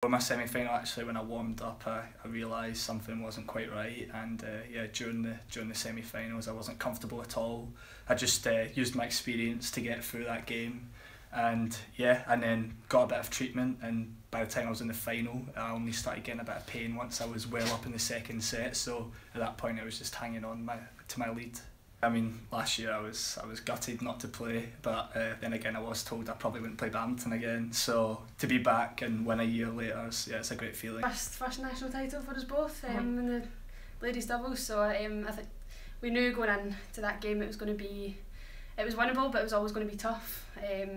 For my semi-final, actually, when I warmed up, I realised something wasn't quite right, and yeah, during the semi-finals, I wasn't comfortable at all. I just used my experience to get through that game, and yeah, and then got a bit of treatment, and by the time I was in the final, I only started getting a bit of pain once I was well up in the second set. So at that point, I was just hanging on to my lead. I mean, last year I was gutted not to play, but then again I was told I probably wouldn't play badminton again. So to be back and win a year later, yeah, it's a great feeling. First national title for us both in the ladies doubles. So I think we knew going into that game it was winnable, but it was always going to be tough.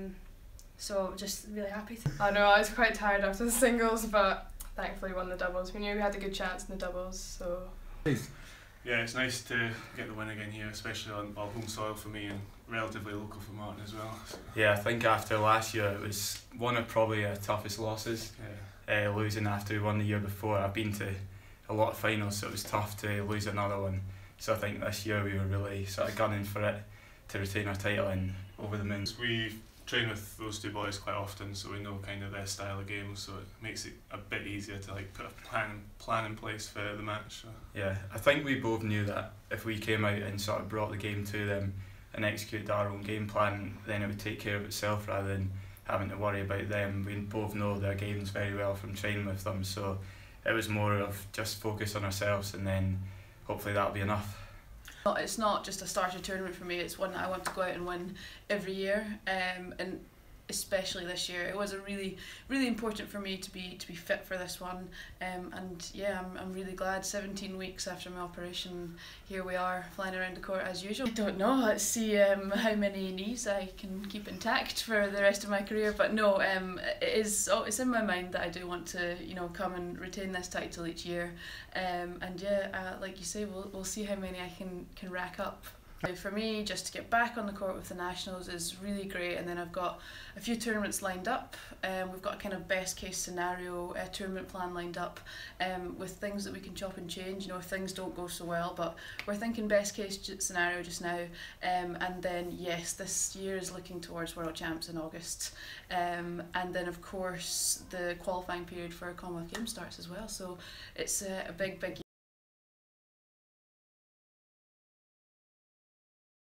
So just really happy. I know I was quite tired after the singles, but thankfully won the doubles. We knew we had a good chance in the doubles, so. Yeah, it's nice to get the win again here, especially on home soil for me and relatively local for Martin as well. So. Yeah, I think after last year it was one of probably our toughest losses. Yeah. Losing after we won the year before. I've been to a lot of finals, so it was tough to lose another one. So I think this year we were really sort of gunning for it to retain our title and over the moon. We train with those two boys quite often, so we know kind of their style of games, so it makes it a bit easier to like put a plan in place for the match. So. Yeah, I think we both knew that if we came out and sort of brought the game to them and executed our own game plan, then it would take care of itself rather than having to worry about them. We both know their games very well from training with them, so it was more of just focus on ourselves and then hopefully that'll be enough. It's not just a starter tournament for me, it's one that I want to go out and win every year, and especially this year. It was a really important for me to be fit for this one, and yeah, I'm really glad. 17 weeks after my operation, here we are flying around the court as usual. I don't know, let's see how many knees I can keep intact for the rest of my career, but no, it's in my mind that I do want to, you know, come and retain this title each year, and yeah, like you say, we'll see how many I can rack up. For me, just to get back on the court with the Nationals is really great, and then I've got a few tournaments lined up. We've got a kind of best case scenario tournament plan lined up with things that we can chop and change, you know, if things don't go so well, but we're thinking best case scenario just now, and then yes, this year is looking towards World Champs in August, and then of course the qualifying period for Commonwealth Games starts as well, so it's a big